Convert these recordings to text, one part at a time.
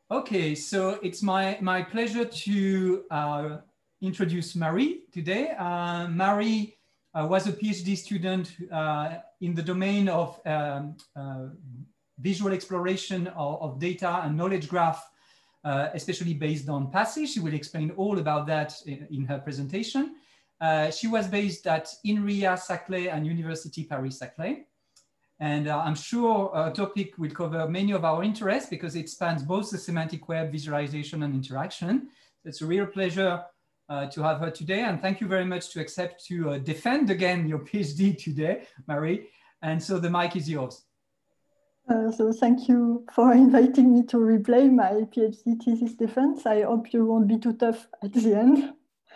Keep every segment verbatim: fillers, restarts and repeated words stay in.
Okay, so it's my, my pleasure to uh, introduce Marie today. Uh, Marie uh, was a PhD student uh, in the domain of um, uh, visual exploration of, of data and knowledge graph, uh, especially based on Passy. She will explain all about that in, in her presentation. Uh, she was based at INRIA-Saclay and University Paris-Saclay. And uh, I'm sure our topic will cover many of our interests because it spans both the semantic web, visualization, and interaction. So it's a real pleasure uh, to have her today. And thank you very much to accept to uh, defend again your PhD today, Marie. And so the mic is yours. Uh, so thank you for inviting me to replay my PhD thesis defense. I hope you won't be too tough at the end.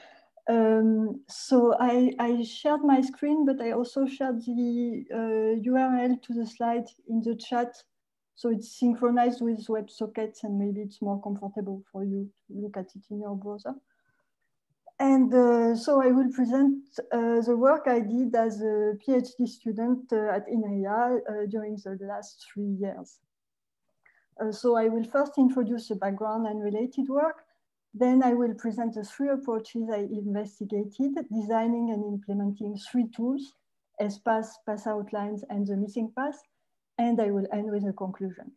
Um, so I, I shared my screen, but I also shared the uh, U R L to the slide in the chat. So it's synchronized with WebSockets and maybe it's more comfortable for you to look at it in your browser. And uh, so I will present uh, the work I did as a PhD student uh, at INRIA uh, during the last three years. Uh, so I will first introduce the background and related work. Then I will present the three approaches I investigated, designing and implementing three tools, S-Pass, Pass Outlines, and the missing pass. And I will end with a conclusion.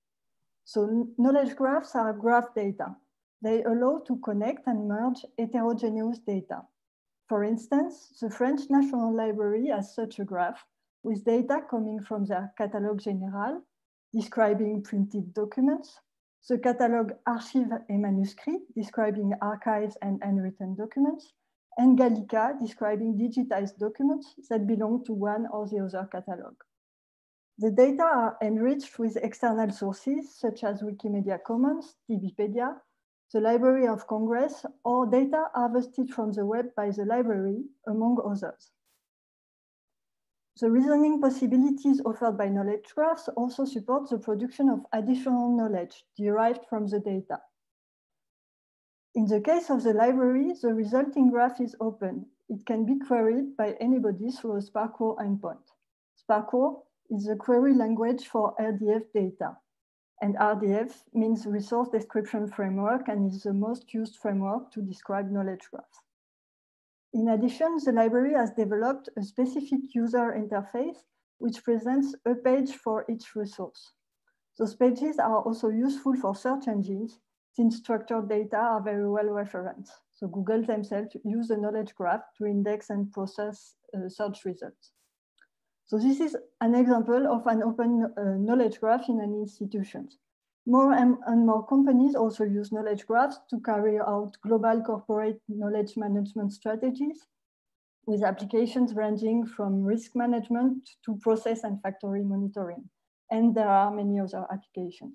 So knowledge graphs are graph data. They allow to connect and merge heterogeneous data. For instance, the French National Library has such a graph with data coming from their Catalogue Général, describing printed documents, the catalogue Archives et Manuscrits, describing archives and handwritten documents, and Gallica, describing digitized documents that belong to one or the other catalogue. The data are enriched with external sources, such as Wikimedia Commons, DBpedia, the Library of Congress, or data harvested from the web by the library, among others. The reasoning possibilities offered by knowledge graphs also support the production of additional knowledge derived from the data. In the case of the library, the resulting graph is open. It can be queried by anybody through a SPARQL endpoint. SPARQL is the query language for R D F data. And R D F means Resource Description Framework and is the most used framework to describe knowledge graphs. In addition, the library has developed a specific user interface which presents a page for each resource. Those pages are also useful for search engines since structured data are very well referenced. So Google themselves use the knowledge graph to index and process uh, search results. So this is an example of an open uh, knowledge graph in an institution. More and, and more companies also use knowledge graphs to carry out global corporate knowledge management strategies with applications ranging from risk management to process and factory monitoring. And there are many other applications.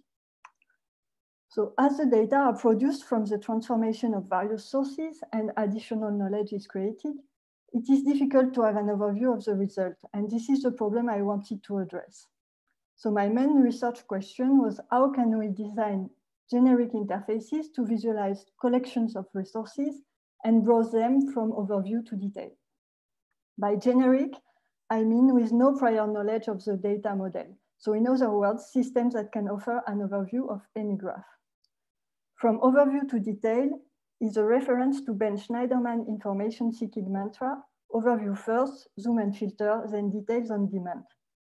So as the data are produced from the transformation of various sources and additional knowledge is created, it is difficult to have an overview of the result. And this is the problem I wanted to address. So my main research question was, how can we design generic interfaces to visualize collections of resources and browse them from overview to detail? By generic, I mean with no prior knowledge of the data model. So in other words, systems that can offer an overview of any graph. From overview to detail is a reference to Ben Shneiderman information seeking mantra, overview first, zoom and filter, then details on demand.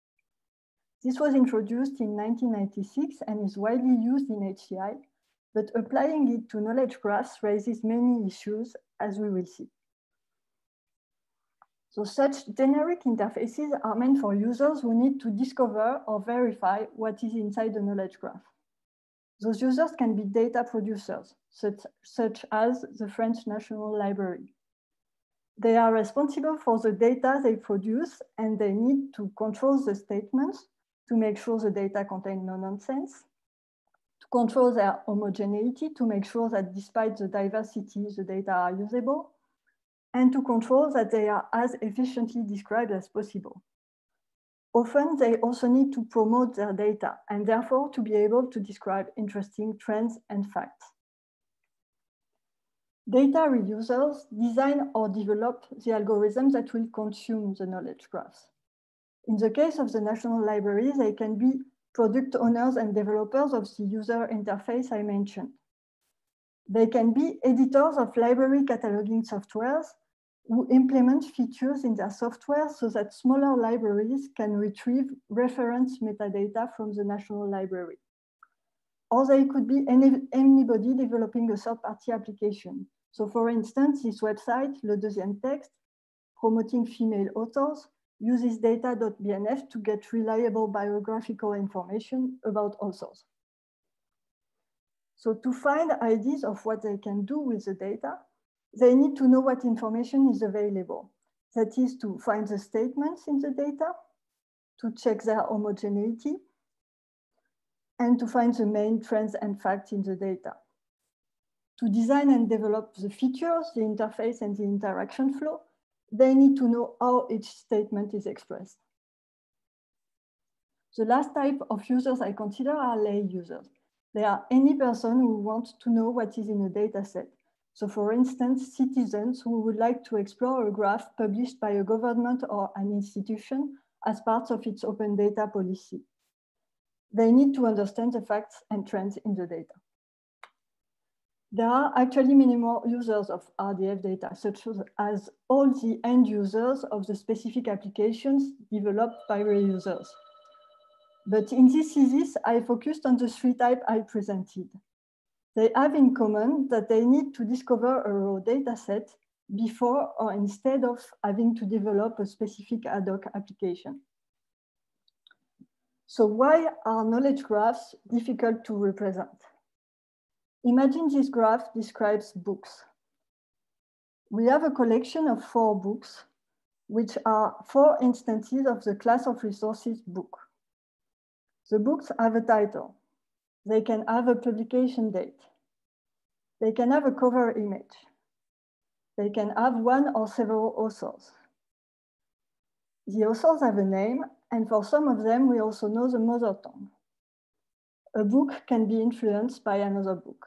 This was introduced in nineteen ninety-six and is widely used in H C I, but applying it to knowledge graphs raises many issues, as we will see. So such generic interfaces are meant for users who need to discover or verify what is inside the knowledge graph. Those users can be data producers, such, such as the French National Library. They are responsible for the data they produce, and they need to control the statements to make sure the data contain no nonsense, to control their homogeneity to make sure that despite the diversity, the data are usable, and to control that they are as efficiently described as possible. Often, they also need to promote their data and therefore to be able to describe interesting trends and facts. Data reusers design or develop the algorithms that will consume the knowledge graphs. In the case of the National Library, they can be product owners and developers of the user interface I mentioned. They can be editors of library cataloging softwares who implement features in their software so that smaller libraries can retrieve reference metadata from the national library. Or they could be any, anybody developing a third-party application. So for instance, this website, Le Deuxième Texte, promoting female authors, uses data dot B N F to get reliable biographical information about authors. So to find ideas of what they can do with the data, they need to know what information is available. That is to find the statements in the data, to check their homogeneity, and to find the main trends and facts in the data. To design and develop the features, the interface, and the interaction flow, they need to know how each statement is expressed. The last type of users I consider are lay users. They are any person who wants to know what is in a data set. So for instance, citizens who would like to explore a graph published by a government or an institution as part of its open data policy. They need to understand the facts and trends in the data. There are actually many more users of R D F data, such as all the end users of the specific applications developed by real users. But in this thesis, I focused on the three types I presented. They have in common that they need to discover a raw data set before or instead of having to develop a specific ad hoc application. So why are knowledge graphs difficult to represent? Imagine this graph describes books. We have a collection of four books, which are four instances of the class of resources book. The books have a title. They can have a publication date. They can have a cover image. They can have one or several authors. The authors have a name, and for some of them, we also know the mother tongue. A book can be influenced by another book.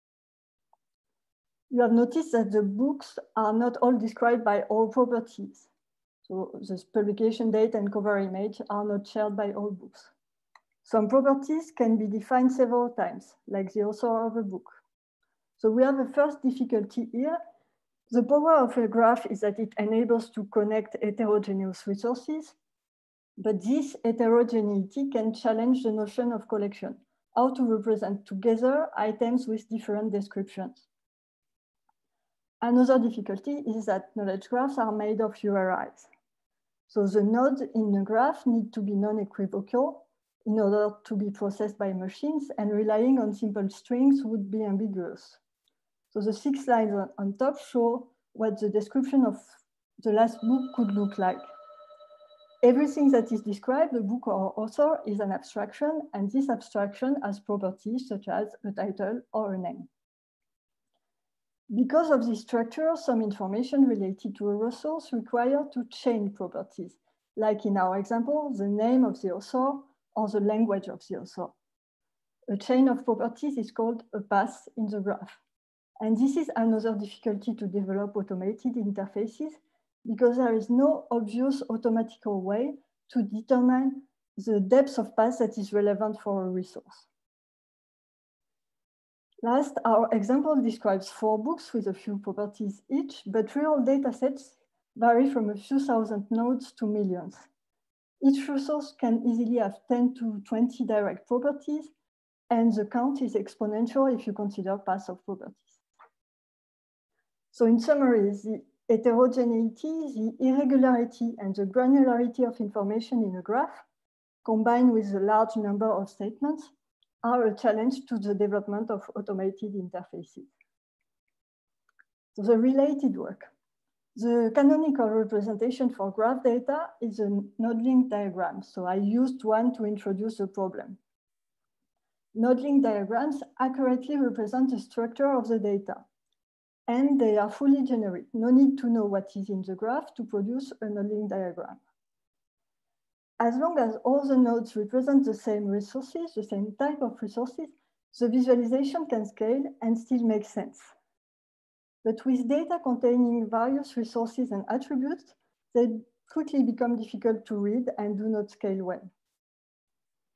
You have noticed that the books are not all described by all properties. So the publication date and cover image are not shared by all books. Some properties can be defined several times, like the author of a book. So we have a first difficulty here. The power of a graph is that it enables to connect heterogeneous resources, but this heterogeneity can challenge the notion of collection, how to represent together items with different descriptions. Another difficulty is that knowledge graphs are made of U R Is. So the nodes in the graph need to be non-equivocal in order to be processed by machines, and relying on simple strings would be ambiguous. So the six lines on, on top show what the description of the last book could look like. Everything that is described, a book or author, is an abstraction, and this abstraction has properties such as a title or a name. Because of this structure, some information related to a resource require to chain properties, like in our example, the name of the author or the language of the author. A chain of properties is called a path in the graph. And this is another difficulty to develop automated interfaces, because there is no obvious automatical way to determine the depth of path that is relevant for a resource. Last, our example describes four books with a few properties each, but real data sets vary from a few thousand nodes to millions. Each resource can easily have ten to twenty direct properties, and the count is exponential if you consider paths of properties. So in summary, the heterogeneity, the irregularity, and the granularity of information in a graph, combined with the large number of statements, are a challenge to the development of automated interfaces. So the related work. The canonical representation for graph data is a node-link diagram. So I used one to introduce the problem. Node-link diagrams accurately represent the structure of the data, and they are fully generic. No need to know what is in the graph to produce a node-link diagram. As long as all the nodes represent the same resources, the same type of resources, the visualization can scale and still make sense. But with data containing various resources and attributes, they quickly become difficult to read and do not scale well.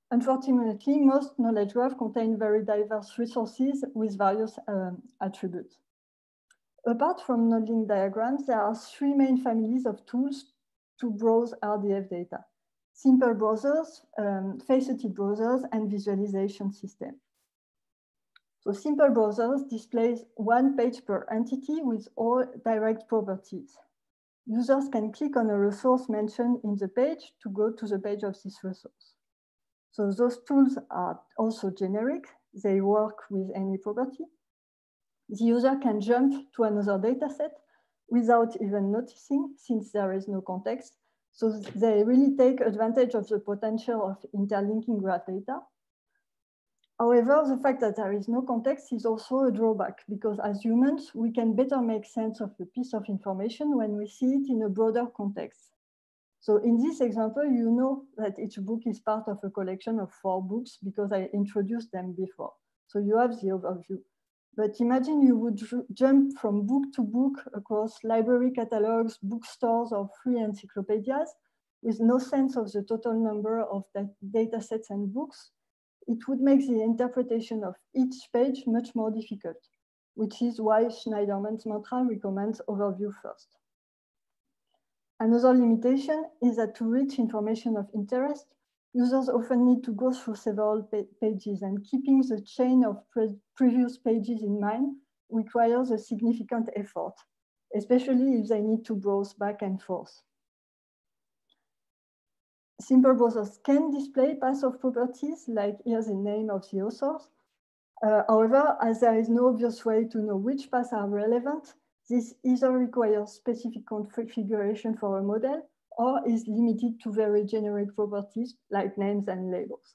Unfortunately, most knowledge graphs contain very diverse resources with various um, attributes. Apart from node-link diagrams, there are three main families of tools to browse R D F data: simple browsers, um, faceted browsers, and visualization systems. So simple browsers displays one page per entity with all direct properties. Users can click on a resource mentioned in the page to go to the page of this resource. So those tools are also generic. They work with any property. The user can jump to another dataset without even noticing, since there is no context. So they really take advantage of the potential of interlinking graph data. However, the fact that there is no context is also a drawback, because as humans, we can better make sense of a piece of information when we see it in a broader context. So in this example, you know that each book is part of a collection of four books because I introduced them before. So you have the overview. But imagine you would jump from book to book across library catalogs, bookstores, or free encyclopedias with no sense of the total number of data sets and books. It would make the interpretation of each page much more difficult, which is why Schneiderman's mantra recommends overview first. Another limitation is that to reach information of interest, users often need to go through several pages, and keeping the chain of pre previous pages in mind requires a significant effort, especially if they need to browse back and forth. Simple browsers can display paths of properties, like here's the name of the authors. Uh, however, as there is no obvious way to know which paths are relevant, this either requires specific configuration for a model or is limited to very generic properties like names and labels.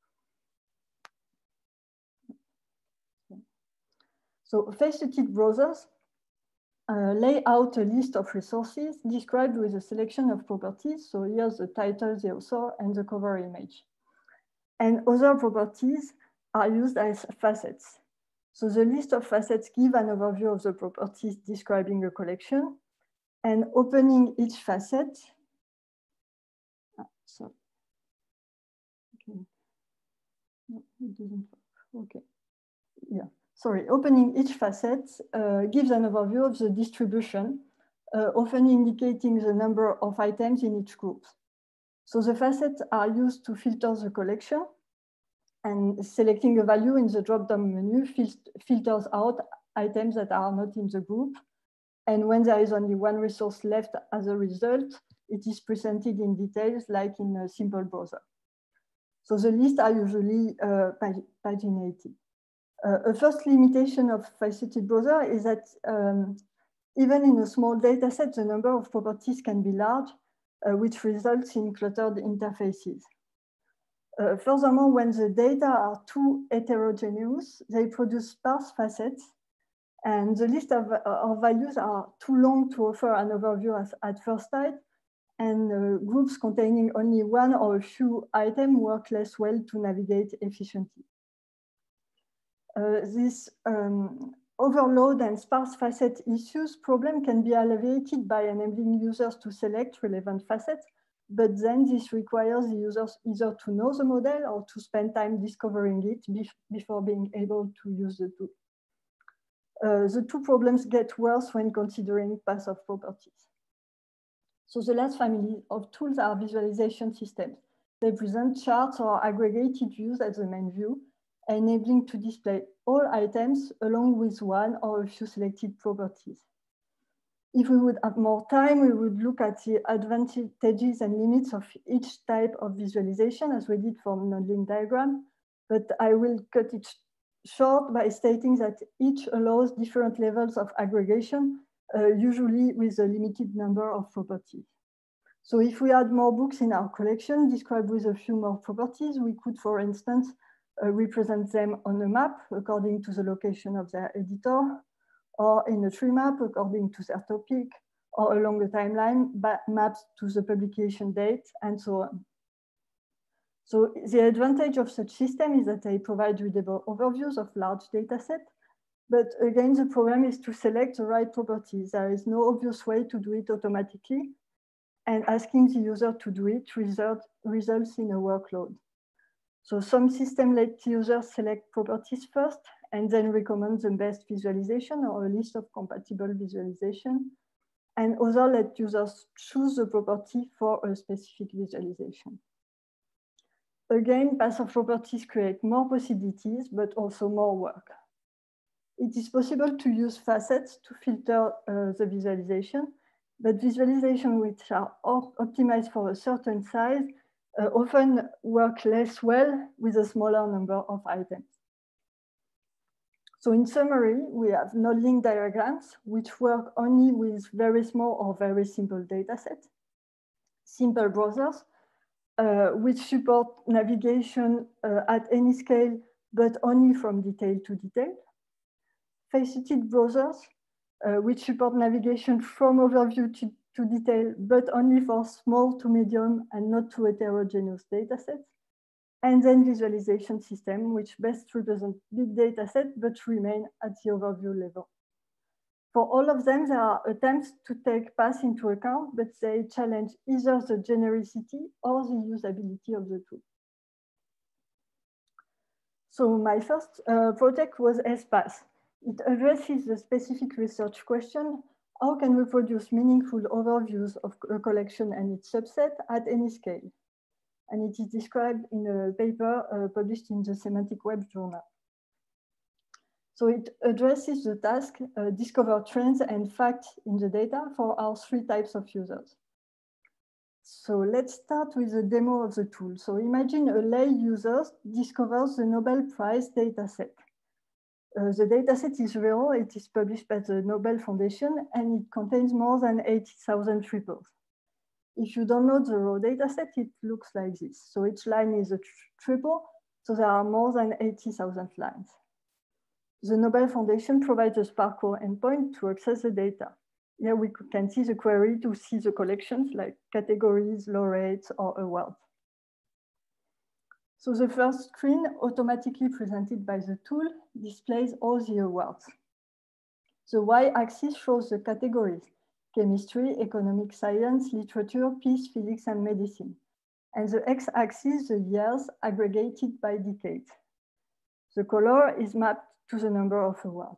So faceted browsers uh, lay out a list of resources described with a selection of properties. So here's the title, the author, and the cover image. And other properties are used as facets. So the list of facets give an overview of the properties describing a collection, and opening each facet, ah, sorry. Okay. No, it doesn't work. Okay. Yeah. Sorry. Opening each facet uh, gives an overview of the distribution, uh, often indicating the number of items in each group. So the facets are used to filter the collection, and selecting a value in the drop-down menu fil filters out items that are not in the group. And when there is only one resource left as a result, it is presented in details like in a simple browser. So the lists are usually uh, pag paginated. Uh, a first limitation of faceted browser is that um, even in a small data set, the number of properties can be large, uh, which results in cluttered interfaces. Uh, furthermore, when the data are too heterogeneous, they produce sparse facets, and the list of, of values are too long to offer an overview as, at first sight, and uh, groups containing only one or a few items work less well to navigate efficiently. Uh, this um, overload and sparse facet issues problem can be alleviated by enabling users to select relevant facets, but then this requires the users either to know the model or to spend time discovering it bef before being able to use the tool. Uh, the two problems get worse when considering paths of properties. So the last family of tools are visualization systems. They present charts or aggregated views as the main view, enabling to display all items along with one or a few selected properties. If we would have more time, we would look at the advantages and limits of each type of visualization, as we did for node-link diagram, but I will cut it short by stating that each allows different levels of aggregation, uh, usually with a limited number of properties. So if we had more books in our collection described with a few more properties, we could, for instance, uh, represent them on a map according to the location of their editor, or in a tree map according to their topic, or along a timeline mapped to the publication date, and so on. So the advantage of such system is that they provide readable overviews of large data sets, but again, the problem is to select the right properties. There is no obvious way to do it automatically, and asking the user to do it result, results in a workload. So some systems let users select properties first and then recommend the best visualization or a list of compatible visualization. And others let users choose the property for a specific visualization. Again, passive properties create more possibilities, but also more work. It is possible to use facets to filter uh, the visualization, but visualizations which are optimized for a certain size uh, often work less well with a smaller number of items. So in summary, we have node-link diagrams, which work only with very small or very simple datasets, simple browsers, uh, which support navigation uh, at any scale, but only from detail to detail, faceted browsers, uh, which support navigation from overview to, to detail, but only for small to medium and not too heterogeneous datasets, and then visualization system, which best represent big datasets, but remain at the overview level. For all of them, there are attempts to take paths into account, but they challenge either the genericity or the usability of the tool. So my first uh, project was ESPAS. It addresses the specific research question: how can we produce meaningful overviews of a collection and its subset at any scale? And it is described in a paper uh, published in the Semantic Web Journal. So it addresses the task, uh, discover trends and facts in the data for our three types of users. So let's start with a demo of the tool. So imagine a lay user discovers the Nobel Prize dataset. Uh, the dataset is real, it is published by the Nobel Foundation, and it contains more than eighty thousand triples. If you download the raw dataset, it looks like this. So each line is a triple, so there are more than eighty thousand lines. The Nobel Foundation provides a SPARQL endpoint to access the data. Here we can see the query to see the collections like categories, laureates, or awards. So the first screen, automatically presented by the tool, displays all the awards. The y-axis shows the categories: chemistry, economic science, literature, peace, physics, and medicine. And the x-axis, the years aggregated by decade. The color is mapped to the number of awards.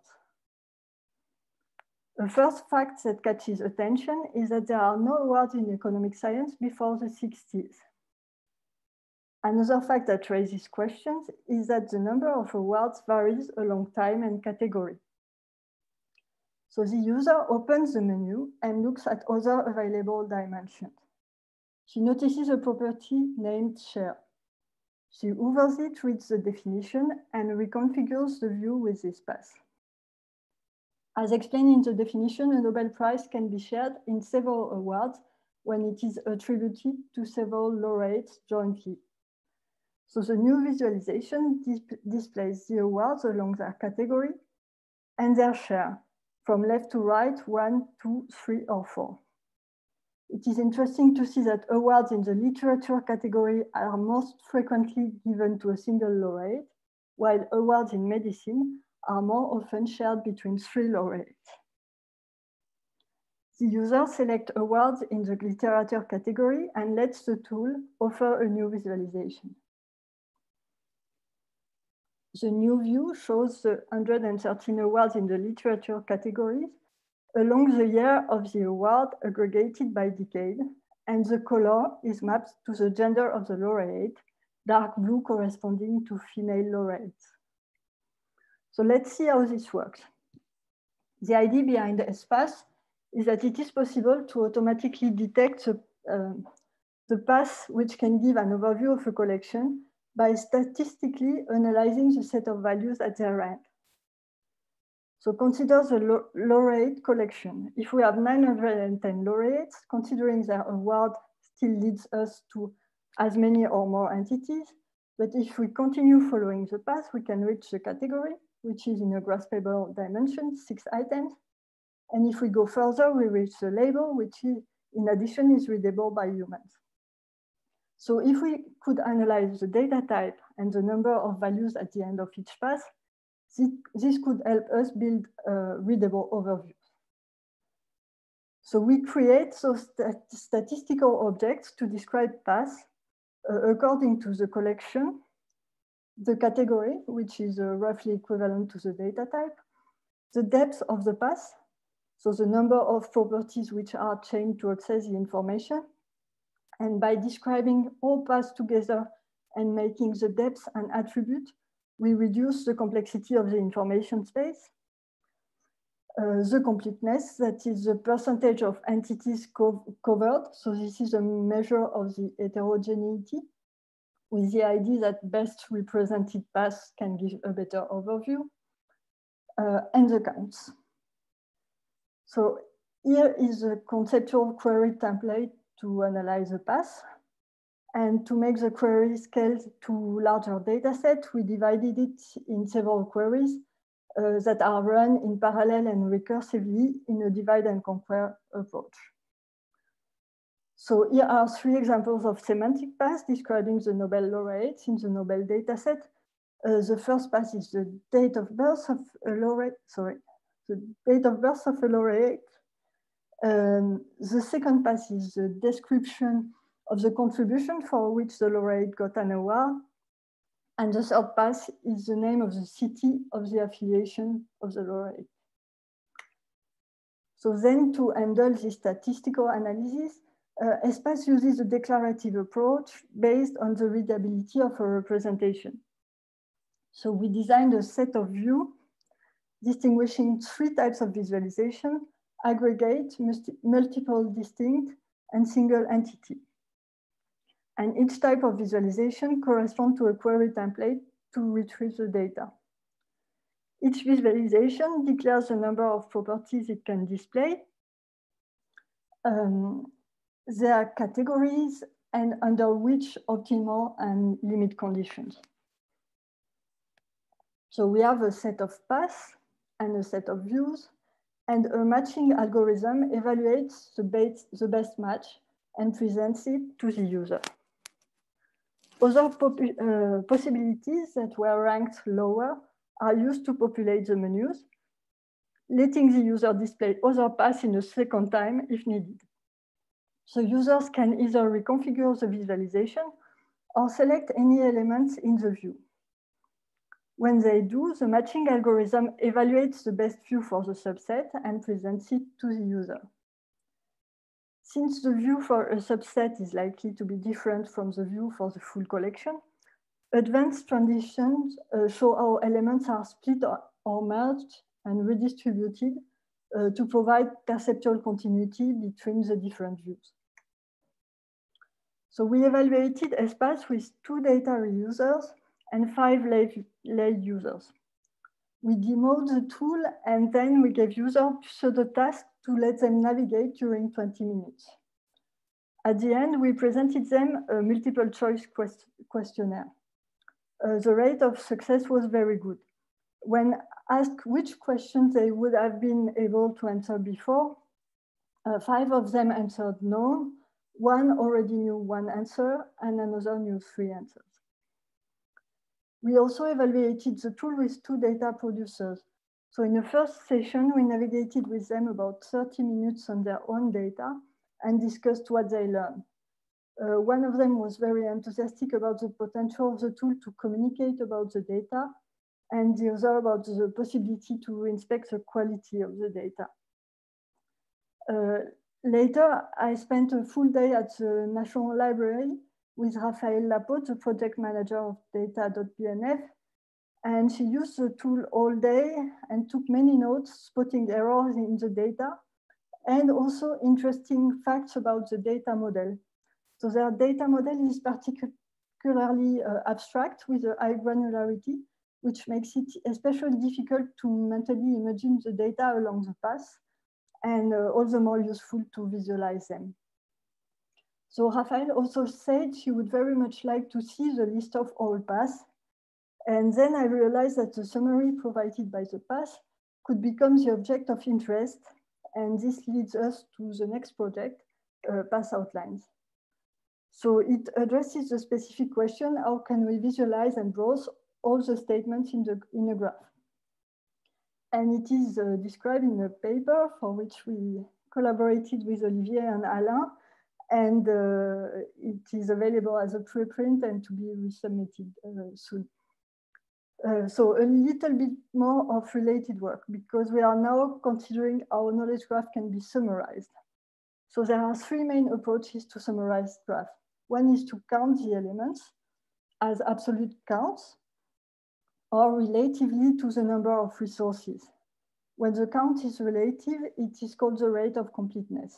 The first fact that catches attention is that there are no awards in economic science before the sixties. Another fact that raises questions is that the number of awards varies along time and category. So the user opens the menu and looks at other available dimensions. She notices a property named share. She hoovers it, reads the definition, and reconfigures the view with this path. As explained in the definition, a Nobel Prize can be shared in several awards when it is attributed to several laureates jointly. So the new visualization displays the awards along their category and their share, from left to right, one, two, three, or four. It is interesting to see that awards in the literature category are most frequently given to a single laureate, while awards in medicine are more often shared between three laureates. The user selects awards in the literature category and lets the tool offer a new visualization. The new view shows the one hundred thirteen awards in the literature categories along the year of the award aggregated by decade, and the color is mapped to the gender of the laureate, dark blue corresponding to female laureates. So let's see how this works. The idea behind ESPAS is that it is possible to automatically detect the, uh, the path which can give an overview of a collection by statistically analyzing the set of values at their end. So consider the laureate collection. If we have nine hundred ten laureates, considering their award still leads us to as many or more entities. But if we continue following the path, we can reach the category, which is in a graspable dimension, six items. And if we go further, we reach the label, which is, in addition is readable by humans. So if we could analyze the data type and the number of values at the end of each path, this could help us build uh, readable overviews. So we create those stat statistical objects to describe paths uh, according to the collection the category, which is uh, roughly equivalent to the data type, the depth of the path, so the number of properties which are chained to access the information. And by describing all paths together and making the depth an attribute, we reduce the complexity of the information space. Uh, the completeness, that is the percentage of entities co covered. So this is a measure of the heterogeneity, with the idea that best represented paths can give a better overview, uh, and the counts. So here is a conceptual query template to analyze the path. And to make the query scale to larger data set, we divided it in several queries uh, that are run in parallel and recursively in a divide and conquer approach. So here are three examples of semantic paths describing the Nobel laureates in the Nobel dataset. Uh, the first path is the date of birth of a laureate, sorry, the date of birth of a laureate. Um, the second path is the description of the contribution for which the laureate got an award. And the third path is the name of the city of the affiliation of the laureate. So then to handle this statistical analysis, uh, ESPACE uses a declarative approach based on the readability of a representation. So we designed a set of views distinguishing three types of visualization: aggregate, multiple distinct, and single entity. And each type of visualization corresponds to a query template to retrieve the data. Each visualization declares the number of properties it can display, um, their categories, and under which optimal and limit conditions. So we have a set of paths and a set of views, and a matching algorithm evaluates the best, the best match and presents it to the user. Other uh, possibilities that were ranked lower are used to populate the menus, letting the user display other paths in a second time if needed. So users can either reconfigure the visualization or select any elements in the view. When they do, the matching algorithm evaluates the best view for the subset and presents it to the user. Since the view for a subset is likely to be different from the view for the full collection, advanced transitions uh, show how elements are split or, or merged and redistributed uh, to provide perceptual continuity between the different views. So we evaluated ESPACE with two data reusers and five lay, lay users. We demoed the tool and then we gave users pseudo tasks to let them navigate during twenty minutes. At the end, we presented them a multiple choice quest questionnaire. Uh, the rate of success was very good. When asked which questions they would have been able to answer before, uh, five of them answered no, one already knew one answer, and another knew three answers. We also evaluated the tool with two data producers. So in the first session, we navigated with them about thirty minutes on their own data and discussed what they learned. Uh, one of them was very enthusiastic about the potential of the tool to communicate about the data, and the other about the possibility to inspect the quality of the data. Uh, later, I spent a full day at the National Library with Raphaël Lapote, the project manager of data dot B N F, and she used the tool all day and took many notes, spotting errors in the data, and also interesting facts about the data model. So their data model is particularly uh, abstract with a high granularity, which makes it especially difficult to mentally imagine the data along the path, and uh, all the more useful to visualize them. So Raphaël also said she would very much like to see the list of all paths. And then I realized that the summary provided by the path could become the object of interest. And this leads us to the next project, uh, Path Outlines. So it addresses the specific question, how can we visualize and browse all the statements in, the, in a graph? And it is uh, described in a paper for which we collaborated with Olivier and Alain, and uh, it is available as a preprint and to be resubmitted uh, soon. Uh, so a little bit more of related work, because we are now considering how knowledge graph can be summarized. So there are three main approaches to summarize graph. One is to count the elements as absolute counts or relatively to the number of resources. When the count is relative, it is called the rate of completeness.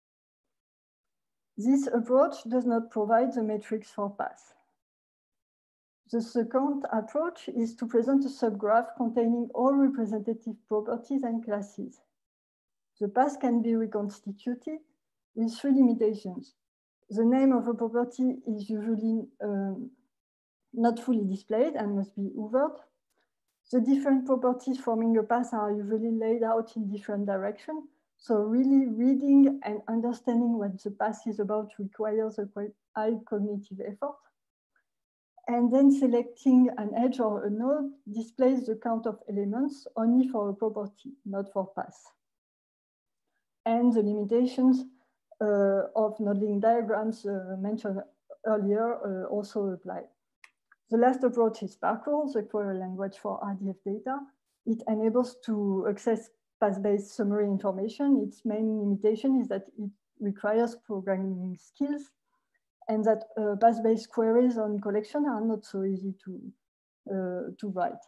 This approach does not provide the metrics for path. The second approach is to present a subgraph containing all representative properties and classes. The path can be reconstituted with three limitations. The name of a property is usually um, not fully displayed and must be hovered. The different properties forming a path are usually laid out in different directions. So really reading and understanding what the path is about requires a quite high cognitive effort. And then selecting an edge or a node displays the count of elements only for a property, not for path. And the limitations uh, of modeling diagrams uh, mentioned earlier uh, also apply. The last approach is Sparkle, the query language for R D F data. It enables to access path-based summary information. Its main limitation is that it requires programming skills, and that uh, path-based queries on collection are not so easy to, uh, to write.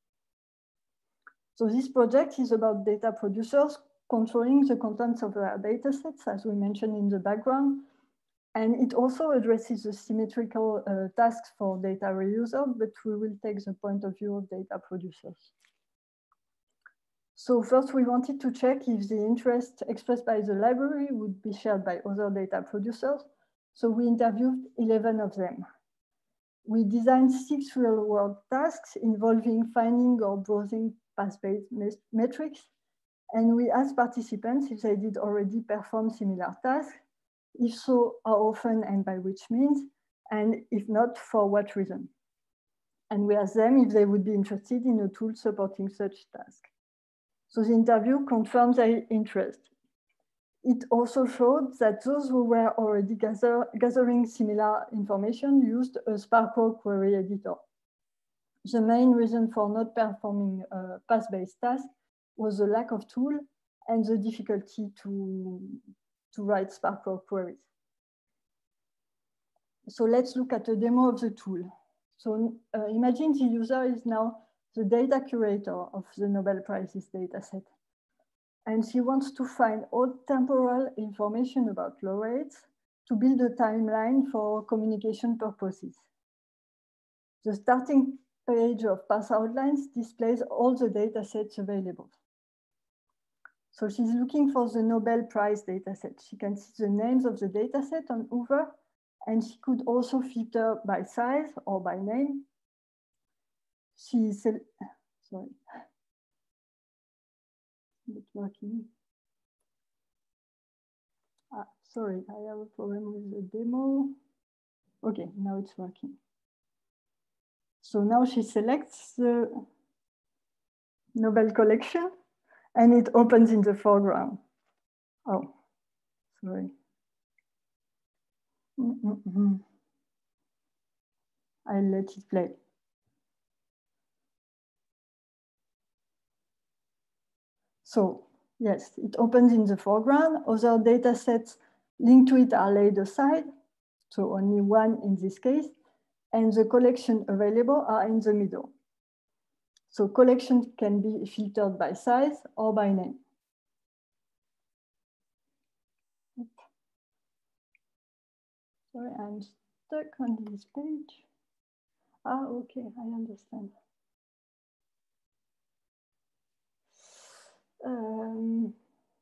So this project is about data producers controlling the contents of their data sets, as we mentioned in the background. And it also addresses the symmetrical uh, tasks for data reusers, but we will take the point of view of data producers. So first, we wanted to check if the interest expressed by the library would be shared by other data producers. So we interviewed eleven of them. We designed six real-world tasks involving finding or browsing path-based metrics. And we asked participants if they did already perform similar tasks. If so, how often and by which means, and if not, for what reason. And we asked them if they would be interested in a tool supporting such tasks. So the interview confirmed their interest. It also showed that those who were already gather, gathering similar information used a Sparkle query editor. The main reason for not performing a path-based task was the lack of tool and the difficulty to, to write Sparkle queries. So let's look at a demo of the tool. So uh, imagine the user is now the data curator of the Nobel Prizes dataset. And she wants to find all temporal information about laureates to build a timeline for communication purposes. The starting page of Path Outlines displays all the data sets available. So she's looking for the Nobel Prize dataset. She can see the names of the dataset on Hoover, and she could also filter by size or by name. She sorry. Not working. Ah, sorry, I have a problem with the demo. Okay, now it's working. So now she selects the Nobel collection and it opens in the foreground. Oh, sorry. Mm-mm-mm. I'll let it play. So yes, it opens in the foreground. Other data sets linked to it are laid aside. So only one in this case. And the collection available are in the middle. So collections can be filtered by size or by name. Sorry, I'm stuck on this page. Ah, okay, I understand. Um,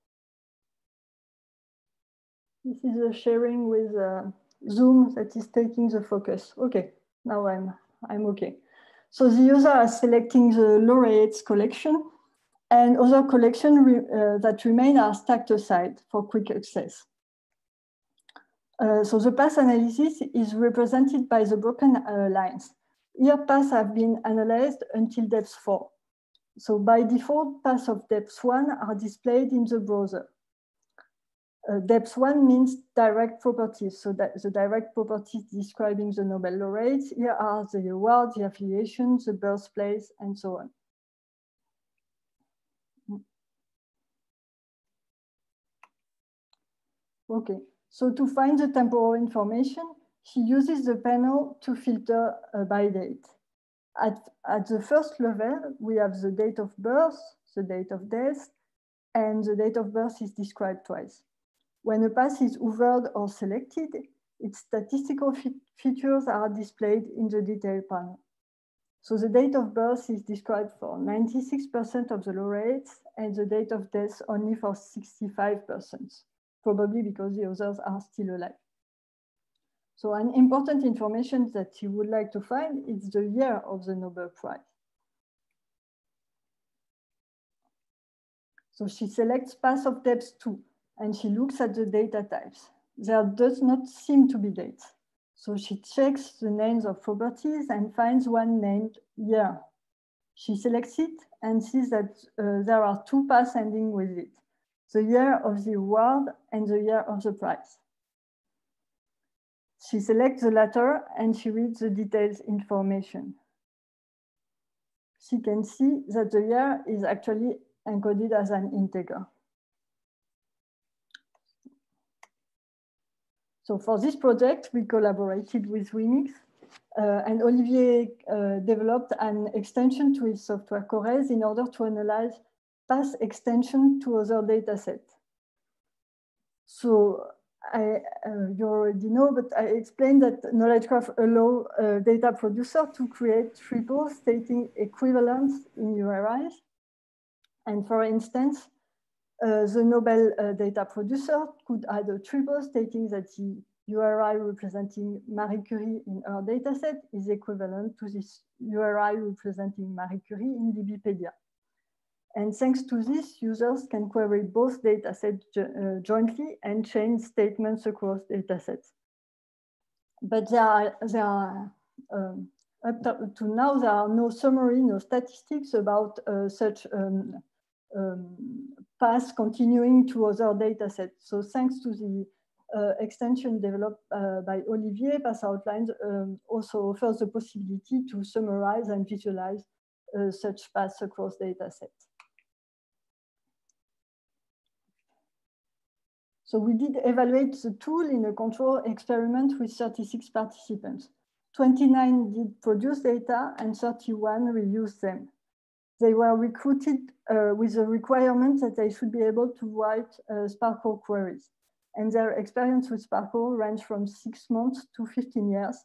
this is a sharing with uh, Zoom that is taking the focus. Okay, now I'm, I'm okay. So the user is selecting the laureates collection, and other collections re, uh, that remain are stacked aside for quick access. Uh, so the path analysis is represented by the broken uh, lines. Here paths have been analyzed until depth four. So by default, paths of depth one are displayed in the browser. Uh, depth one means direct properties, so that the direct properties describing the Nobel laureates. Here are the awards, the affiliations, the birthplace, and so on. Okay, so to find the temporal information, she uses the panel to filter uh, by date. At, at the first level, we have the date of birth, the date of death, and the date of birth is described twice. When a path is hovered or selected, its statistical fe features are displayed in the detail panel. So the date of birth is described for ninety-six percent of the laureates and the date of death only for sixty-five percent, probably because the others are still alive. So an important information that she would like to find is the year of the Nobel Prize. So she selects path of depth two, and she looks at the data types. There does not seem to be dates. So she checks the names of properties and finds one named year. She selects it and sees that uh, there are two paths ending with it, the year of the award and the year of the prize. She selects the latter and she reads the details information. She can see that the year is actually encoded as an integer. So for this project, we collaborated with Remix, uh, and Olivier uh, developed an extension to his software Cores in order to analyze path extension to other datasets. So I, uh, you already know, but I explained that Knowledge Graph allows a data producer to create triples stating equivalence in U R Is. And for instance, Uh, the Nobel uh, data producer could add a triple stating that the U R I representing Marie Curie in her dataset is equivalent to this U R I representing Marie Curie in DBpedia. And thanks to this, users can query both datasets uh, jointly and change statements across datasets. But there are, there are um, up to now, there are no summary, no statistics about uh, such um, um, paths continuing to other datasets. So thanks to the uh, extension developed uh, by Olivier, Path Outlines um, also offers the possibility to summarize and visualize uh, such paths across datasets. So we did evaluate the tool in a control experiment with thirty-six participants. twenty-nine did produce data and thirty-one reused them. They were recruited uh, with the requirement that they should be able to write uh, SPARQL queries. And their experience with SPARQL ranged from six months to fifteen years.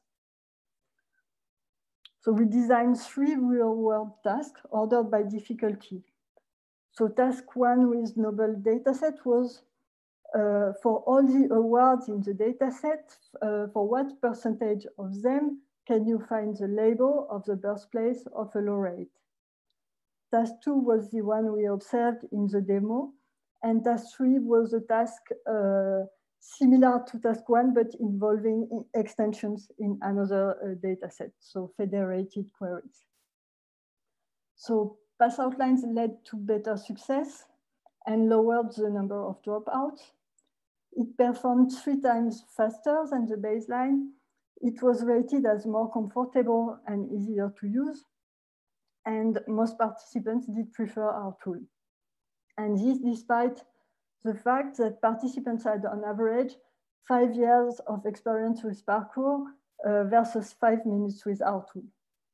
So we designed three real-world tasks ordered by difficulty. So task one with Nobel dataset was uh, for all the awards in the dataset, uh, for what percentage of them can you find the label of the birthplace of a laureate? Task two was the one we observed in the demo, and task three was a task uh, similar to task one, but involving extensions in another uh, data set, so federated queries. So Path Outlines led to better success and lowered the number of dropouts. It performed three times faster than the baseline. It was rated as more comfortable and easier to use. And most participants did prefer our tool. And this despite the fact that participants had on average five years of experience with SPARQL uh, versus five minutes with our tool.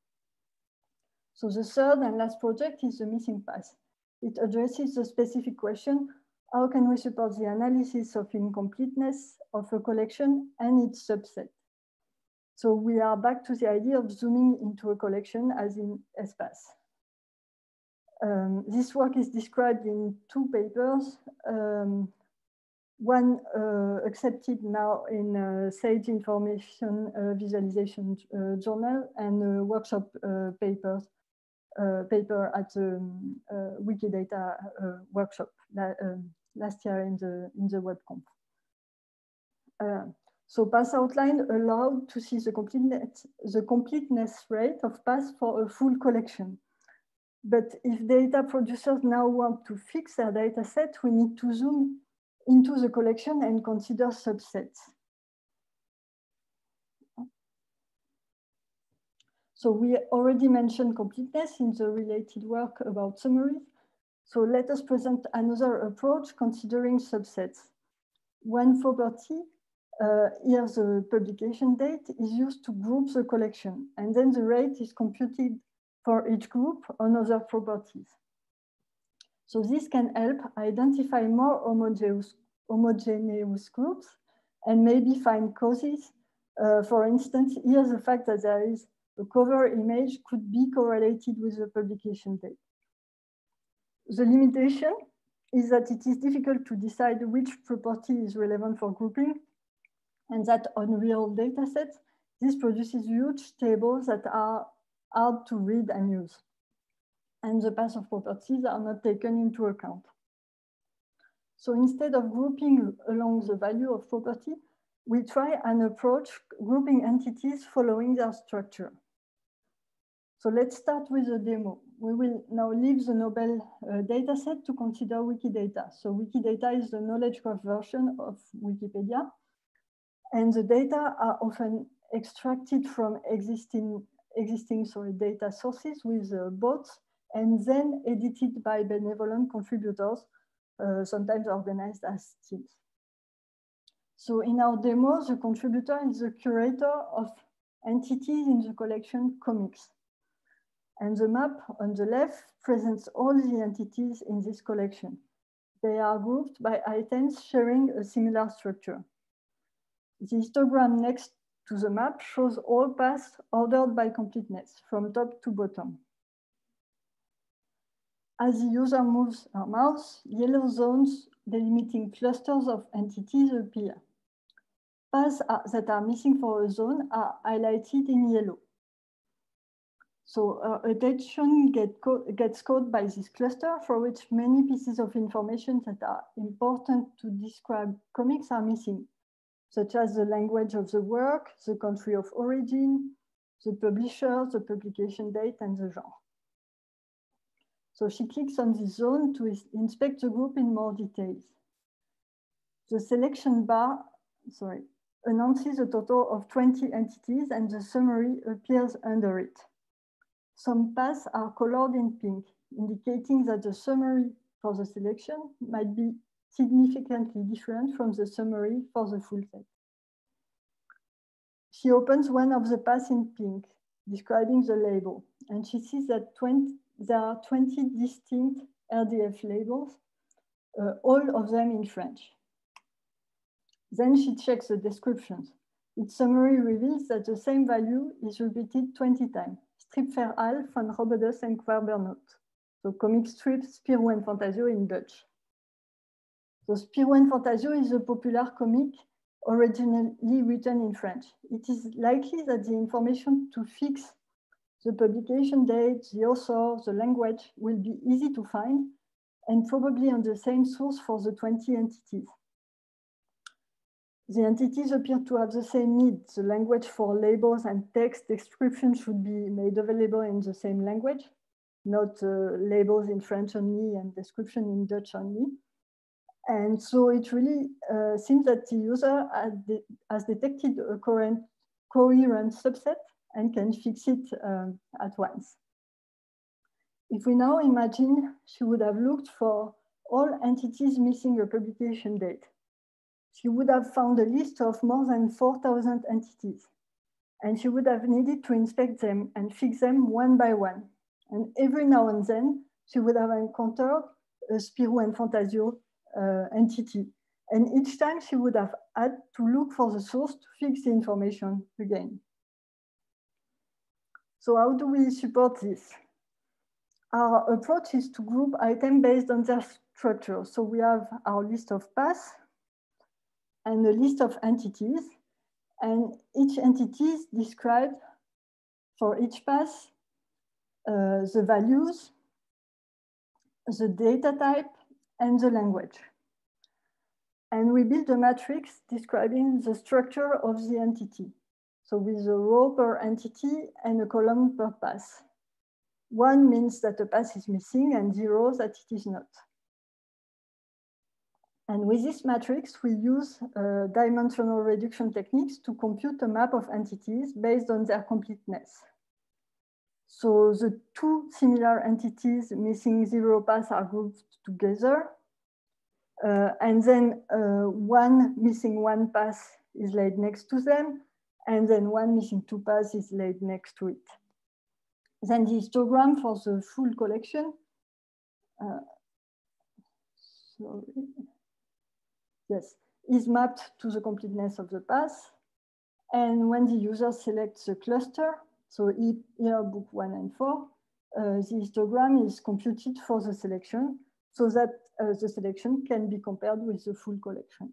So the third and last project is the missing path. It addresses the specific question, how can we support the analysis of incompleteness of a collection and its subset? So we are back to the idea of zooming into a collection as in ESPACE. Um, this work is described in two papers. Um, one uh, accepted now in uh, SAGE Information uh, Visualization uh, Journal, and a workshop uh, papers, uh, paper at the um, uh, Wikidata uh, workshop la uh, last year in the, in the WebConf. Uh, so Path Outline allowed to see the completeness, the completeness rate of paths for a full collection. But if data producers now want to fix their data set, we need to zoom into the collection and consider subsets. So we already mentioned completeness in the related work about summaries. So let us present another approach considering subsets. One property, uh, here the publication date, is used to group the collection, and then the rate is computed for each group on other properties. So this can help identify more homogeneous, homogeneous groups and maybe find causes. Uh, for instance, here the fact that there is a cover image could be correlated with the publication date. The limitation is that it is difficult to decide which property is relevant for grouping, and that on real data sets, this produces huge tables that are hard to read and use. And the path of properties are not taken into account. So instead of grouping along the value of property, we try an approach grouping entities following their structure. So let's start with a demo. We will now leave the Nobel uh, dataset to consider Wikidata. So Wikidata is the knowledge graph version of Wikipedia. And the data are often extracted from existing, existing sorry, data sources with uh, bots and then edited by benevolent contributors, uh, sometimes organized as teams. So in our demo, the contributor is the curator of entities in the collection comics. And the map on the left presents all the entities in this collection. They are grouped by items sharing a similar structure. The histogram next to the map shows all paths ordered by completeness, from top to bottom. As the user moves her mouse, yellow zones delimiting clusters of entities appear. Paths are, that are missing for a zone are highlighted in yellow. So uh, attention get co gets caught by this cluster, for which many pieces of information that are important to describe comics are missing, such as the language of the work, the country of origin, the publisher, the publication date, and the genre. So she clicks on this zone to inspect the group in more details. The selection bar, sorry, announces a total of twenty entities, and the summary appears under it. Some paths are colored in pink, indicating that the summary for the selection might be significantly different from the summary for the full set. She opens one of the paths in pink, describing the label, and she sees that twenty, there are twenty distinct R D F labels, uh, all of them in French. Then she checks the descriptions. Its summary reveals that the same value is repeated twenty times. Strip Verhaal van Robbedes en Querbernot. So comic strip Spirou en Fantasio in Dutch. So Spirou en Fantasio is a popular comic originally written in French. It is likely that the information to fix the publication date, the author, the language will be easy to find and probably on the same source for the twenty entities. The entities appear to have the same need. The language for labels and text description should be made available in the same language, not uh, labels in French only and description in Dutch only. And so it really uh, seems that the user has, de has detected a coherent, coherent subset and can fix it um, at once. If we now imagine she would have looked for all entities missing a publication date, she would have found a list of more than four thousand entities, and she would have needed to inspect them and fix them one by one. And every now and then, she would have encountered a Spirou and Fantasio uh, entity. And each time she would have had to look for the source to fix the information again. So how do we support this? Our approach is to group items based on their structure. So we have our list of paths and a list of entities, and each entity is described for each path, uh, the values, the data type, and the language. And we build a matrix describing the structure of the entity. So with a row per entity and a column per path. One means that a path is missing and zero that it is not. And with this matrix, we use uh, dimensional reduction techniques to compute a map of entities based on their completeness. So the two similar entities missing zero paths are grouped together. Uh, and then uh, one missing one path is laid next to them. And then one missing two paths is laid next to it. Then the histogram for the full collection. Uh, sorry. Yes, is mapped to the completeness of the path. And when the user selects the cluster, so here book one and four, uh, the histogram is computed for the selection so that uh, the selection can be compared with the full collection.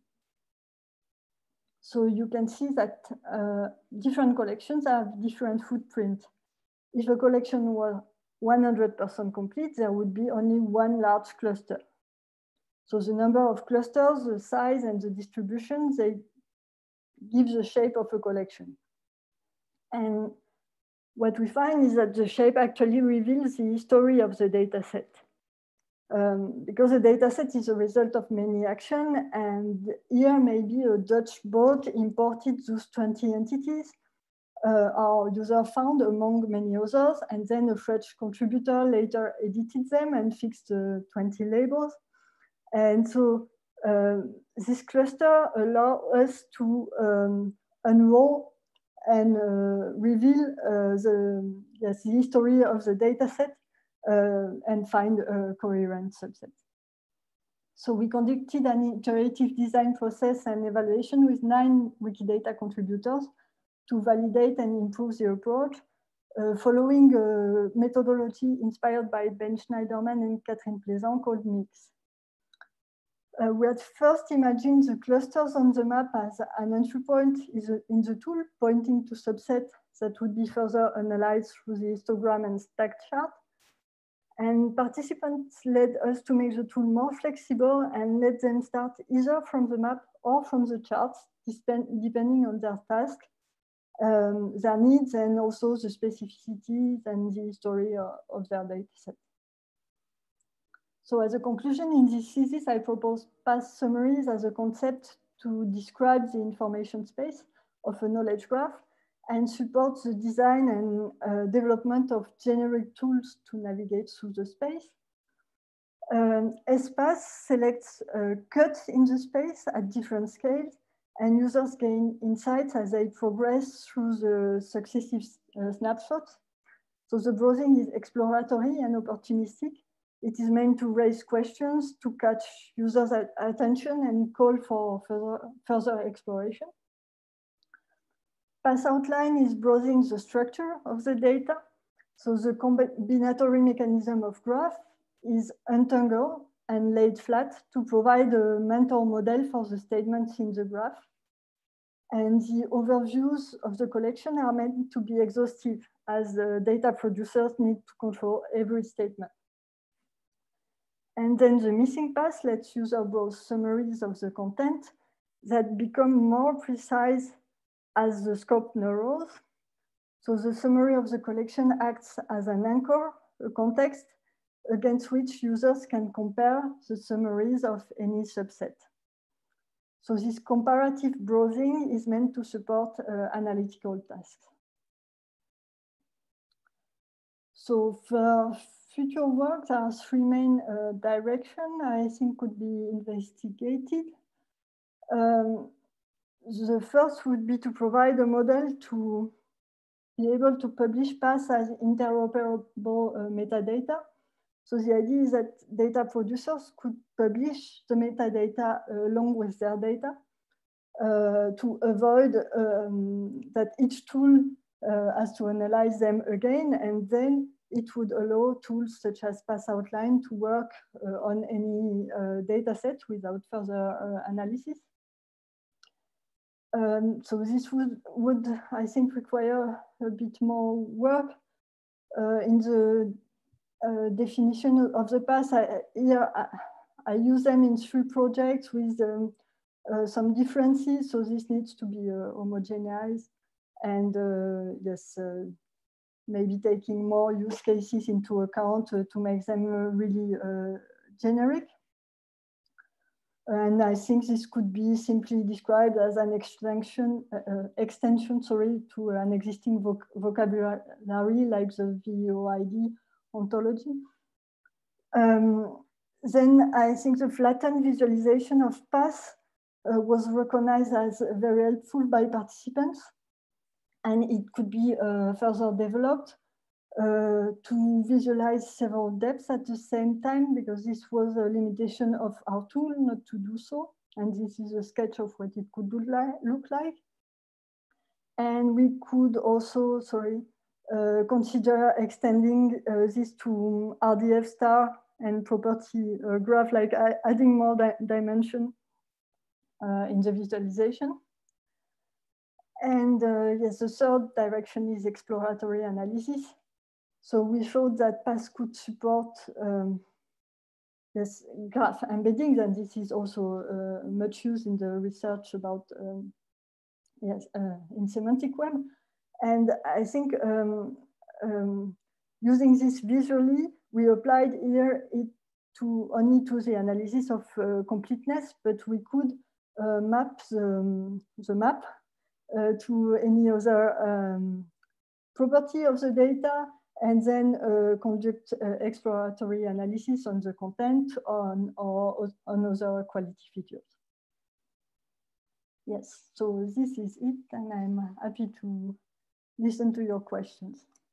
So you can see that uh, different collections have different footprint. If a collection was one hundred percent complete, there would be only one large cluster. So the number of clusters, the size, and the distribution, they give the shape of a collection. And what we find is that the shape actually reveals the history of the data set. Um, because the data set is a result of many actions, and here maybe a Dutch bot imported those twenty entities, uh, our user found among many others, and then a French contributor later edited them and fixed the twenty labels. And so uh, this cluster allows us to um, unroll and uh, reveal uh, the, yes, the history of the data set uh, and find a coherent subset. So we conducted an iterative design process and evaluation with nine Wikidata contributors to validate and improve the approach, uh, following a methodology inspired by Ben Schneiderman and Catherine Plaisant called MIX. Uh, we had first imagined the clusters on the map as an entry point in the tool pointing to subsets that would be further analyzed through the histogram and stacked chart. And participants led us to make the tool more flexible and let them start either from the map or from the charts, depending on their task, um, their needs, and also the specificities and the history of, of their data set. So as a conclusion, in this thesis, I propose path summaries as a concept to describe the information space of a knowledge graph and support the design and uh, development of generic tools to navigate through the space. Um, Espace selects uh, cuts in the space at different scales, and users gain insights as they progress through the successive uh, snapshots. So the browsing is exploratory and opportunistic. It is meant to raise questions, to catch users' attention and call for further, further exploration. Path outline is browsing the structure of the data. So the combinatory mechanism of graph is untangled and laid flat to provide a mental model for the statements in the graph. And the overviews of the collection are meant to be exhaustive, as the data producers need to control every statement. And then the missing path lets user browse summaries of the content that become more precise as the scope narrows. So the summary of the collection acts as an anchor, a context against which users can compare the summaries of any subset. So this comparative browsing is meant to support uh, analytical tasks. So for future work, there are three main uh, directions I think could be investigated. Um, the first would be to provide a model to be able to publish paths as interoperable uh, metadata. So the idea is that data producers could publish the metadata uh, along with their data uh, to avoid um, that each tool uh, has to analyze them again, and then it would allow tools such as Path Outline to work uh, on any uh, data set without further uh, analysis. Um, so this would, would, I think, require a bit more work uh, in the uh, definition of the path. I, here, I, I use them in three projects with um, uh, some differences. So this needs to be uh, homogenized and uh, yes, uh, maybe taking more use cases into account uh, to make them uh, really uh, generic. And I think this could be simply described as an extension, uh, extension sorry, to an existing voc vocabulary like the V O I D ontology. Um, then I think the flattened visualization of paths uh, was recognized as very helpful by participants, and it could be uh, further developed uh, to visualize several depths at the same time, because this was a limitation of our tool not to do so. And this is a sketch of what it could look like. And we could also, sorry, uh, consider extending uh, this to R D F star and property uh, graph, like adding more di dimension uh, in the visualization. And uh, yes, the third direction is exploratory analysis. So we showed that paths could support um, yes, graph embeddings, and this is also uh, much used in the research about um, yes, uh, in semantic web. And I think um, um, using this visually, we applied here it to only to the analysis of uh, completeness, but we could uh, map the, the map uh, to any other um, property of the data, and then uh, conduct uh, exploratory analysis on the content on, or on other quality features. Yes, so this is it, and I'm happy to listen to your questions.